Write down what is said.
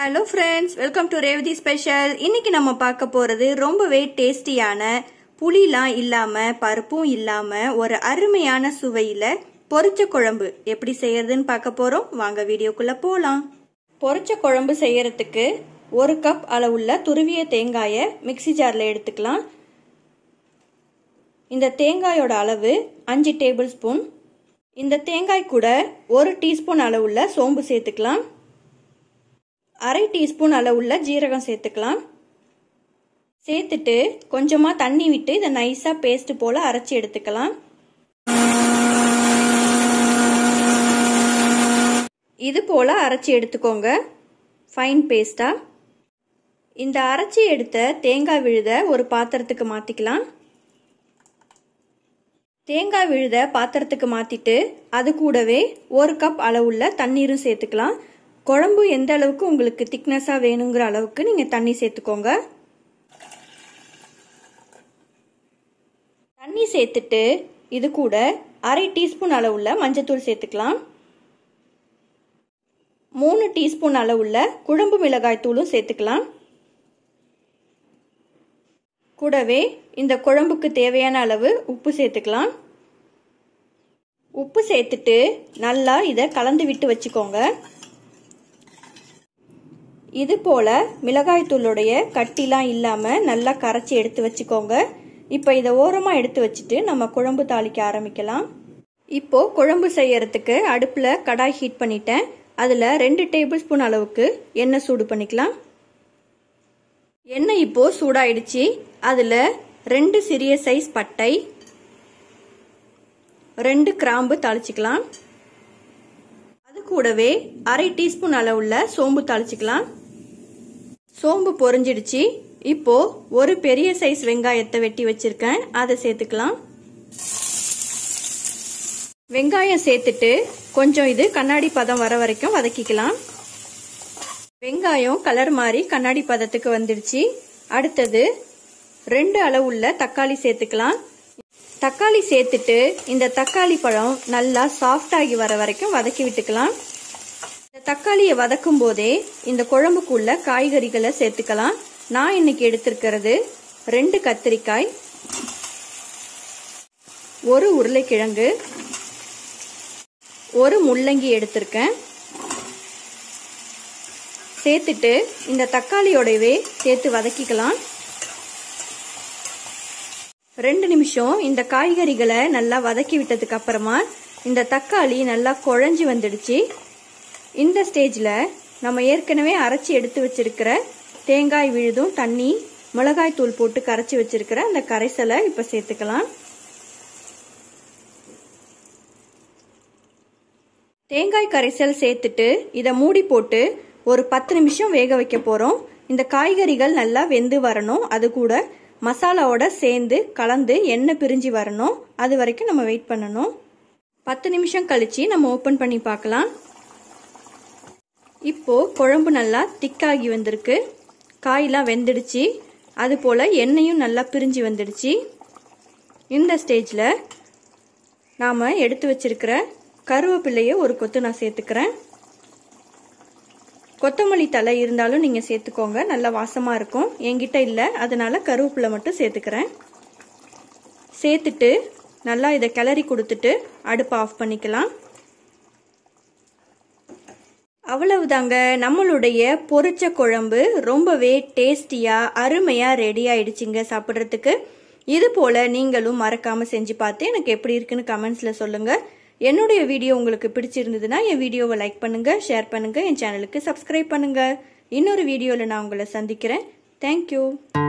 Hello friends, welcome to Revati Special. இன்னைக்கு நம்ம பார்க்க போறது ரொம்பவே டேஸ்டியான புளிலாம் இல்லாம பருப்பும் இல்லாம ஒரு அருமையான சுவையில பொரிச்ச குழம்பு எப்படி செய்யறதுன்னு பார்க்க போறோம். வாங்க வீடியோக்குள்ள போலாம். பொரிச்ச குழம்பு செய்யறதுக்கு 1 கப் அளவுள்ள துருவிய தேங்காயை மிக்ஸி ஜார்ல எடுத்துக்கலாம். இந்த தேங்காயோட அளவு 5 டேபிள் ஸ்பூன். இந்த தேங்காய் கூட 1 டீஸ்பூன் அளவுள்ள சோம்பு சேர்த்துக்கலாம். 1/2 டீஸ்பூன் அளவுள்ள ஜீரகம் சேர்த்துக்கலாம். சேர்த்துட்டு கொஞ்சமா தண்ணி விட்டு இதை நைஸா பேஸ்ட் போல அரைச்சி எடுத்துக்கலாம். இது போல அரைச்சி எடுத்துக்கோங்க, ஃபைன் பேஸ்டா. இந்த அரைச்சி எடுத்த தேங்காய் விழுத ஒரு பாத்திரத்துக்கு மாத்திக்கலாம். தேங்காய் விழுத பாத்திரத்துக்கு மாத்திட்டு அது கூடவே 1 கப் அளவுள்ள தண்ணீரும் சேர்த்துக்கலாம். குழம்பு எந்த அளவுக்கு உங்களுக்கு திக்னஸா வேணுங்கிற அளவுக்கு நீங்க தண்ணி சேர்த்துக்கோங்க. தண்ணி சேர்த்துட்டு இது கூட 1/2 டீஸ்பூன் அளவுள்ள மஞ்சத்தூள் சேர்த்துக்கலாம். 3 டீஸ்பூன் அளவுள்ள குழம்பு மிளகாய் தூளும் சேர்த்துக்கலாம். கூடவே இந்த குழம்புக்கு தேவையான அளவு உப்பு சேர்த்துக்கலாம். உப்பு சேர்த்துட்டு நல்லா இதை கலந்து விட்டு வச்சுக்கோங்க. இது போல மிளகாய் தூளுடைய கட்டிலாம் இல்லாம நல்லா கரைச்சி எடுத்து வச்சுக்கோங்க. இப்போ இதை ஓரமா எடுத்து வச்சுட்டு நம்ம குழம்பு தாளிக்க ஆரம்பிக்கலாம். இப்போ குழம்பு செய்யறதுக்கு அடுப்புல கடாய் ஹீட் பண்ணிட்டேன். அதுல 2 டேபிள் ஸ்பூன் அளவுக்கு எண்ணெய் சூடு பண்ணிக்கலாம். எண்ணெய் இப்போ சூடாயிடுச்சு. அதுல 2 சிறிய சைஸ் பட்டை, 2 கிராம்பு தாளிச்சுக்கலாம். அது கூடவே 1/2 டீஸ்பூன் அளவுள்ள சோம்பு தாளிச்சுக்கலாம். சோம்பு பொரிஞ்சிடுச்சு. இப்போ ஒரு பெரிய சைஸ் வெங்காயத்தை வெட்டி வச்சிருக்கேன், அதை சேர்த்துக்கலாம். வெங்காயம் சேர்த்துட்டு கொஞ்சம் இது கண்ணாடி பதம் வர வரைக்கும் வதக்கிக்கலாம். வெங்காயம் கலர் மாறி கண்ணாடி பதத்துக்கு வந்துடுச்சு. அடுத்தது 2 அளவுள்ள தக்காளி சேர்த்துக்கலாம். தக்காளி சேர்த்துட்டு இந்த தக்காளி பழம் நல்லா சாஃப்ட் ஆகி வர வரைக்கும் வதக்கி விட்டுக்கலாம். இந்த தக்காளியை வதக்கும் போதே இந்த குழம்புக்குள்ள காய்கறிகளை சேர்த்துக்கலாம். நான் இன்னைக்கு எடுத்திருக்கிறது 2 கத்திரிக்காய், 1 உருளைக்கிழங்கு, 1 முள்ளங்கி எடுத்திருக்கேன். சேர்த்துட்டு இந்த தக்காளியோடவே சேர்த்து வதக்கிக்கலாம். 2 நிமிஷம் இந்த காய்கறிகளை நல்லா வதக்கி விட்டதுக்கு அப்புறமா இந்த தக்காளி நல்லா குழஞ்சி வந்துடுச்சு. இந்த ஸ்டேஜ்ல நம்ம ஏற்கனவே அரைச்சி எடுத்து வச்சிருக்கிற தேங்காய் விழுதும் தண்ணி மிளகாய் தூள் போட்டு கரைச்சி வச்சிருக்கிற அந்த கரைசலை இப்ப சேர்த்துக்கலாம். தேங்காய் கரைசல் சேர்த்துட்டு இதை மூடி போட்டு ஒரு 10 நிமிஷம் வேக வைக்க போறோம். இந்த காய்கறிகள் நல்லா வெந்து வரணும். அது கூட மசாலாவோட சேர்ந்து கலந்து எண்ணெய் பிரிஞ்சு வரணும். அது வரைக்கும் நம்ம வெயிட் பண்ணணும். 10 நிமிஷம் கழிச்சு நம்ம ஓபன் பண்ணி பார்க்கலாம். இப்போ குழம்பு நல்லா திக்காகி வந்திருக்கு. காயெல்லாம் வெந்துடுச்சு. அது போல எண்ணெயும் நல்லா பிரிஞ்சு வந்துடுச்சு. இந்த ஸ்டேஜ்ல நாம எடுத்து வச்சிருக்கிற கருவேப்பிலையை ஒரு கொத்து நான் சேர்த்துக்கிறேன். கொத்தமல்லி தழை இருந்தாலும் நீங்க சேர்த்துக்கோங்க, நல்லா வாசமா இருக்கும். என்கிட்ட இல்லை, அதனால கருவேப்பிலை மட்டும் சேர்த்துக்கிறேன். சேர்த்துட்டு நல்லா இதை கிளறி கொடுத்துட்டு அடுப்பை ஆஃப் பண்ணிக்கலாம். அவ்வளவுதாங்க, நம்மளுடைய பொரிச்ச குழம்பு ரொம்பவே டேஸ்டியா அருமையா ரெடி ஆயிடுச்சுங்க சாப்பிட்றதுக்கு. இது போல நீங்களும் மறக்காம செஞ்சு பார்த்து எனக்கு எப்படி இருக்குன்னு கமெண்ட்ஸ்ல சொல்லுங்க. என்னுடைய வீடியோ உங்களுக்கு பிடிச்சிருந்ததுன்னா என் வீடியோவை லைக் பண்ணுங்க, ஷேர் பண்ணுங்க, என் சேனலுக்கு சப்ஸ்கிரைப் பண்ணுங்க. இன்னொரு வீடியோல நான் உங்களை சந்திக்கிறேன். தேங்க்யூ.